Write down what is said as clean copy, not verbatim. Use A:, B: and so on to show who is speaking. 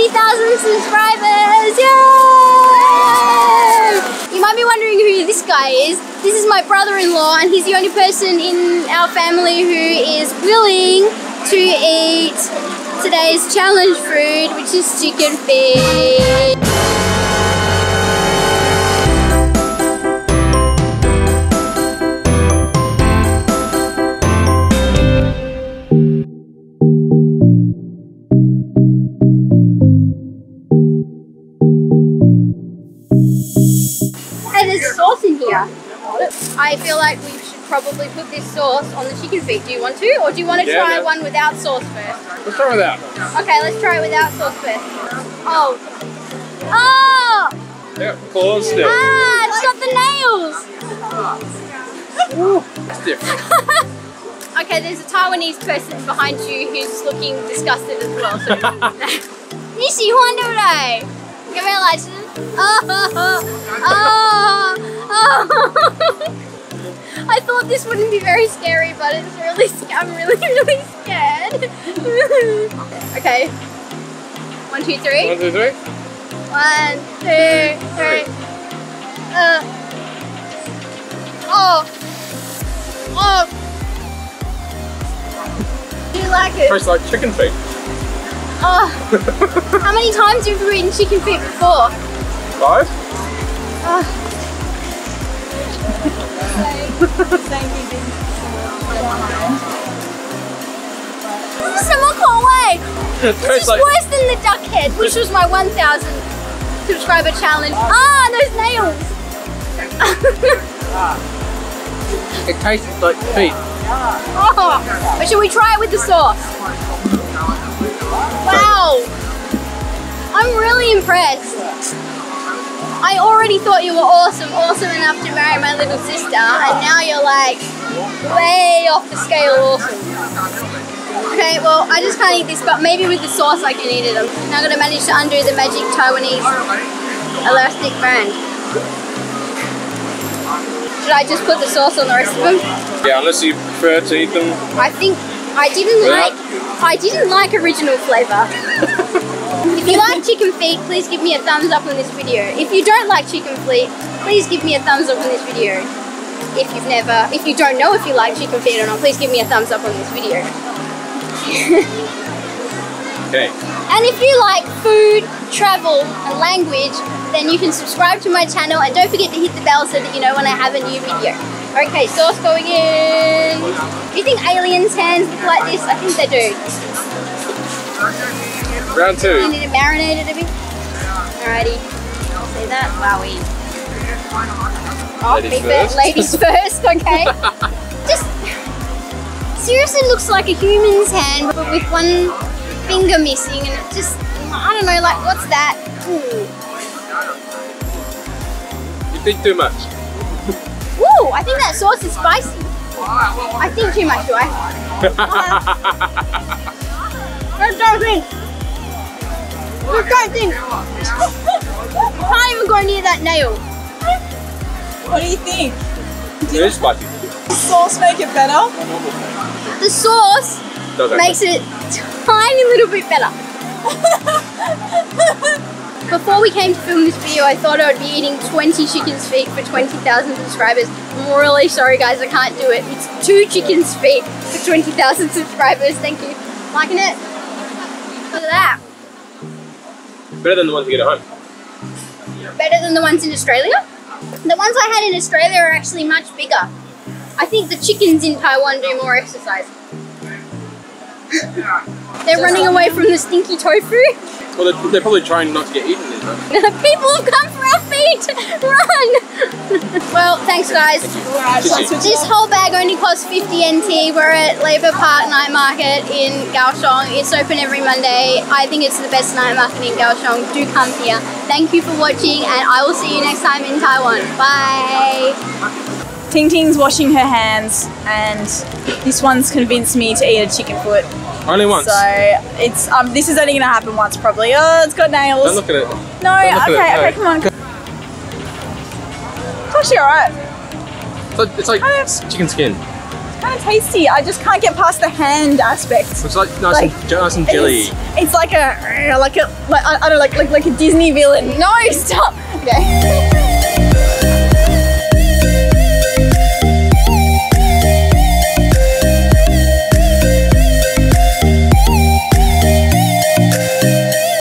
A: 20,000 subscribers! Yay! You might be wondering who this guy is. This is my brother-in-law, and he's the only person in our family who is willing to eat today's challenge food, which is chicken feet. Sauce in here. I feel like we should probably put this sauce on the chicken feet. Do you want to? Or do you want to try one without sauce first?
B: Let's try without.
A: Okay, let's try it without sauce first. Oh! Oh!
B: Yeah, claws still.
A: Ah, it's got the nails!
B: Ooh, it's different.
A: Okay, there's a Taiwanese person behind you who's looking disgusted as well. So. 你喜欢对不对？要不要来吃？ I thought this wouldn't be very scary, but it's really, I'm really scared. Okay. 1, 2, 3.
B: 1, 2, 3.
A: 1, 2, 3. Oh. Oh. Do you like it?
B: Tastes like chicken feet.
A: Oh. How many times have you eaten chicken feet before?
B: 5.
A: Oh. 什么口味? This is worse than the duck head, which was my 1,000 subscriber challenge. Ah, those nails!
B: It tastes like feet.
A: Oh, but should we try it with the sauce? Wow! I'm really impressed. I already thought you were awesome enough to marry my little sister, and now you're like way off the scale awesome. Okay, well, I just can't eat this, but maybe with the sauce I can eat it. I'm now going to manage to undo the magic Taiwanese elastic band. Should I just put the sauce on the rest of them?
B: Yeah, unless you prefer to eat them.
A: I think I didn't like original flavour. If you like chicken feet, please give me a thumbs up on this video. If you don't like chicken feet, please give me a thumbs up on this video. If you don't know if you like chicken feet or not, please give me a thumbs up on this video.
B: Okay.
A: And if you like food, travel and language, then you can subscribe to my channel and don't forget to hit the bell so that you know when I have a new video. Okay, sauce going in. Do you think aliens' hands look like this? I think they do.
B: Round 2.
A: You need to marinate it a bit. Alrighty. See that? Wowie. Oh, ladies first, okay. Just seriously looks like a human's hand, but with one finger missing, and it just, I don't know, like, what's that? Ooh.
B: You think too much.
A: Woo! I think that sauce is spicy. I think too much, do I? I don't think. I don't think. I can't even go near that nail.
C: What do you think?
B: It is spicy.
C: Does the sauce make it better?
A: The sauce makes it a tiny little bit better. Before we came to film this video, I thought I would be eating 20 chicken's feet for 20,000 subscribers. I'm really sorry guys, I can't do it. It's 2 chicken's feet for 20,000 subscribers. Thank you. Liking it? Look at that.
B: Better than the ones you get at home.
A: Better than the ones in Australia? The ones I had in Australia are actually much bigger. I think the chickens in Taiwan do more exercise. They're running away from the stinky tofu.
B: Well, they're probably trying not to get eaten, isn't it?
A: People have come for our feet! Run! Well, thanks guys. This whole bag only costs 50 NT. We're at Labour Park Night Market in Kaohsiung. It's open every Monday. I think it's the best night market in Kaohsiung. Do come here. Thank you for watching, and I will see you next time in Taiwan. Bye!
C: Ting Ting's washing her hands, and this one's convinced me to eat a chicken foot.
B: Only once.
C: So it's this is only gonna happen once probably. Oh, it's got nails.
B: Don't look at it.
C: No, okay, come on. It's actually alright.
B: It's like chicken skin.
C: kind of tasty. I just can't get past the hand aspect.
B: It's like nice and jelly.
C: It's like I don't know, like a Disney villain. No, stop. Okay.